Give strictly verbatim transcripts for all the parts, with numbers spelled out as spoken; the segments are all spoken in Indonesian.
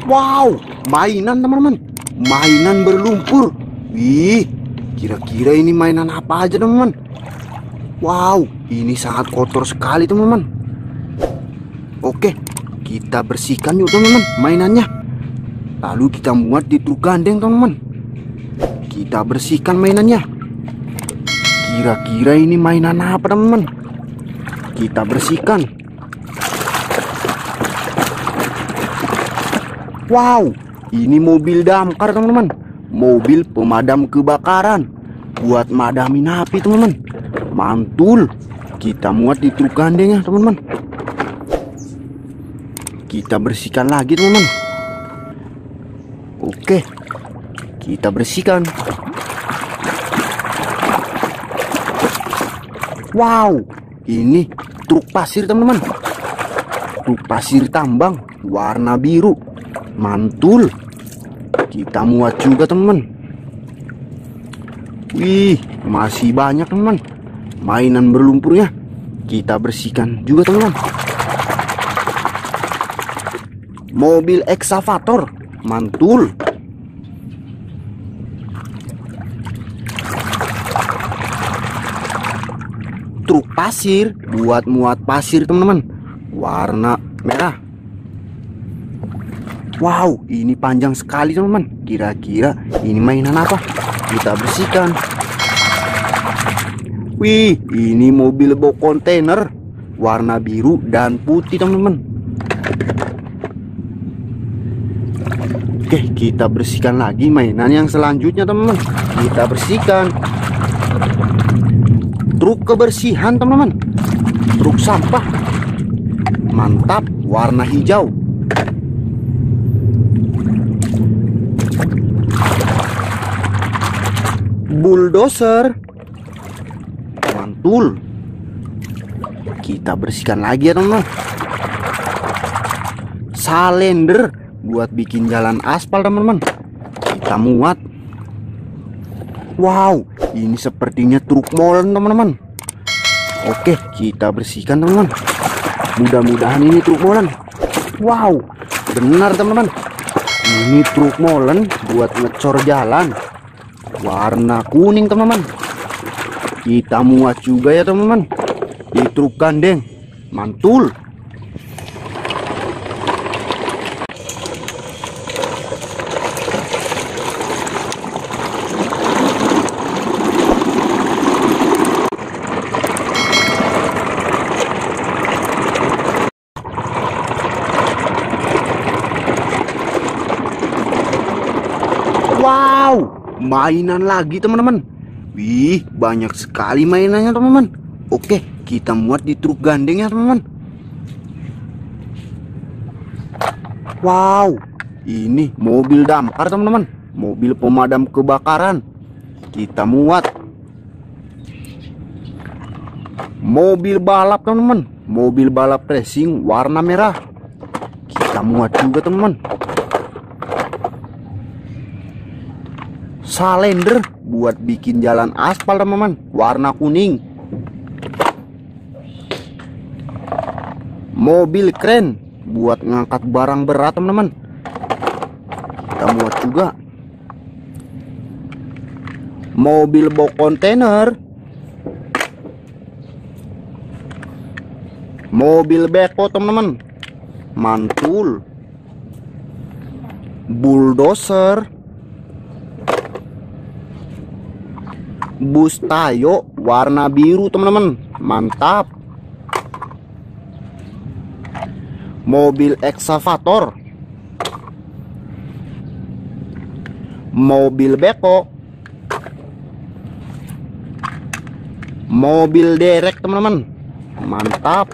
Wow, mainan teman-teman. Mainan berlumpur. Wih, kira-kira ini mainan apa aja teman-teman? Wow, ini sangat kotor sekali teman-teman. Oke, kita bersihkan yuk teman-teman mainannya. Lalu kita muat di truk gandeng teman-teman. Kita bersihkan mainannya. Kira-kira ini mainan apa teman-teman? Kita bersihkan. Wow, ini mobil damkar teman-teman. Mobil pemadam kebakaran. Buat madamin api teman-teman. Mantul. Kita muat di truk gandeng ya teman-teman. Kita bersihkan lagi teman-teman. Oke, kita bersihkan. Wow, ini truk pasir teman-teman. Truk pasir tambang warna biru. Mantul. Kita muat juga teman-teman. Wih, masih banyak teman-teman mainan berlumpurnya. Kita bersihkan juga teman-teman. Mobil ekskavator. Mantul. Truk pasir buat muat pasir teman-teman. Warna merah. Wow, ini panjang sekali teman-teman. Kira-kira ini mainan apa? Kita bersihkan. Wih, ini mobil box kontainer warna biru dan putih teman-teman. Oke, kita bersihkan lagi mainan yang selanjutnya teman-teman. Kita bersihkan. Truk kebersihan teman-teman. Truk sampah. Mantap, warna hijau. Bulldozer. Mantul. Kita bersihkan lagi ya teman-teman. Salender buat bikin jalan aspal teman-teman. Kita muat. Wow, ini sepertinya truk molen teman-teman. Oke, kita bersihkan teman-teman. Mudah-mudahan ini truk molen. Wow, benar teman-teman. Ini truk molen buat ngecor jalan. Warna kuning teman-teman. Kita muat juga ya teman-teman di truk gandeng. Mantul. Wow, mainan lagi teman-teman. Wih, banyak sekali mainannya teman-teman. Oke, kita muat di truk gandeng ya teman-teman. Wow, ini mobil damkar teman-teman. Mobil pemadam kebakaran. Kita muat. Mobil balap teman-teman. Mobil balap racing warna merah. Kita muat juga teman-teman. Salender buat bikin jalan aspal teman-teman, warna kuning. Mobil kren buat ngangkat barang berat teman-teman. Kita muat juga. Mobil box kontainer. Mobil beko teman-teman. Mantul. Bulldozer. Bus Tayo warna biru teman-teman. Mantap. Mobil ekskavator. Mobil beko. Mobil derek teman-teman. Mantap.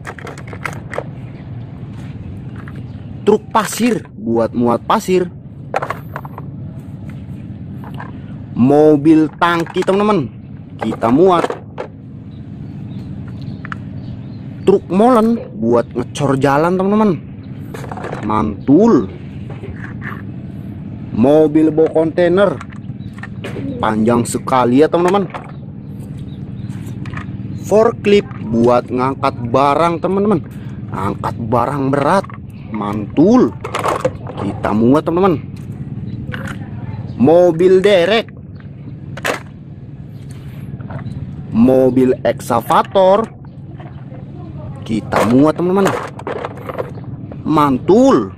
Truk pasir buat muat pasir. Mobil tangki teman-teman. Kita muat. Truk molen buat ngecor jalan teman-teman. Mantul. Mobil box kontainer. Panjang sekali ya teman-teman. Forklift buat ngangkat barang teman-teman. Angkat barang berat. Mantul. kita muat teman-teman. Mobil derek, mobil eksavator, kita muat teman-teman. Mantul,